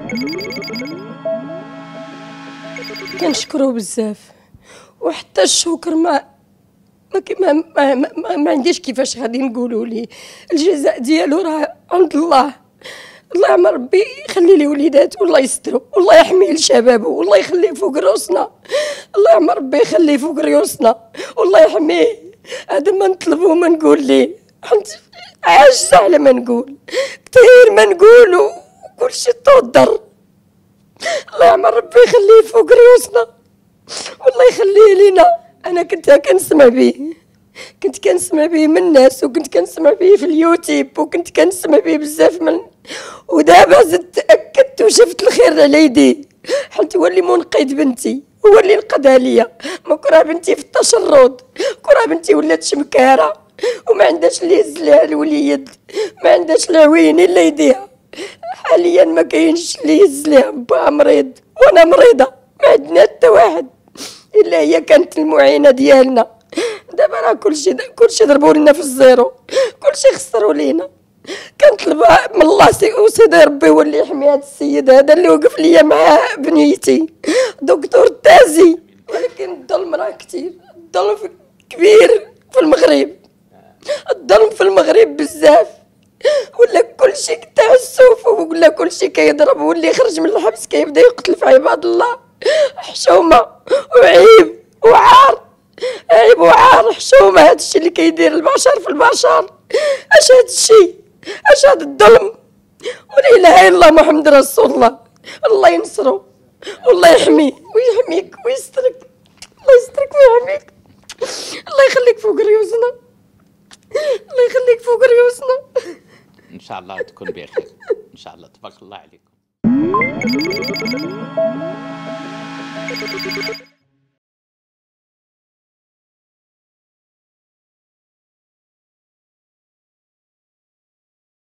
كنشكرو بزاف، وحتى الشكر ما عنديش كيفاش غادي نقولوا ليه. الجزاء ديالو راه عند الله. الله يعمر ربي يخلي لي وليدات والله يسترو والله يحميه لشبابه والله يخليه فوق راسنا. الله يعمر ربي يخليه فوق راسنا والله يحميه. هذا ما نطلبو ما نقول ليه، حنت عاجز على ما نقول، كثير ما نقولوا كلشي تودر. الله يعمر ربي يخليه فوق راسنا والله يخليه لينا. انا كنت كنسمع به من الناس، وكنت كنسمع به في اليوتيوب، وكنت كنسمع به بزاف ودابا زدت تاكدت وشفت الخير على يديه، حيت هو اللي منقذ بنتي، هو اللي نقذها ليا. ما كره بنتي في التشرد، كره بنتي ولات شمكاره وما عندهاش اللي يهز لها الوليد، ما عندهاش لا عوين الا يديها. حاليا ما كاينش اللي يهز لها، با مريض وانا مريضه، ما عندنا حتى واحد الا هي كانت المعينه ديالنا. دابا راه كلشي ضربوا لنا في الزيرو، كلشي خسروا لينا. كنطلب من الله سيدي ربي هو اللي يحمي هذا السيد هذا اللي وقف ليا مع بنيتي، دكتور تازي. ولكن الظلم راه كثير، الظلم كبير في المغرب، الظلم في المغرب بزاف. ولا كلشي تعسف، ولا كلشي كيضرب، واللي خرج من الحبس كيبدا يقتل في عباد الله. حشومه وعيب وعار، عيب وعار، حشومه. هذا الشيء اللي كيدير البشر في البشر، اش هذا الشيء، اش هذا الظلم. ولا اله الا الله محمد رسول الله. الله ينصرو والله يحميه ويحميك ويسترك، الله يسترك ويحميك. الله يخليك فوق ريوسنا، الله يخليك فوق ريوسنا. ان شاء الله تكون بخير ان شاء الله. تبارك الله عليكم.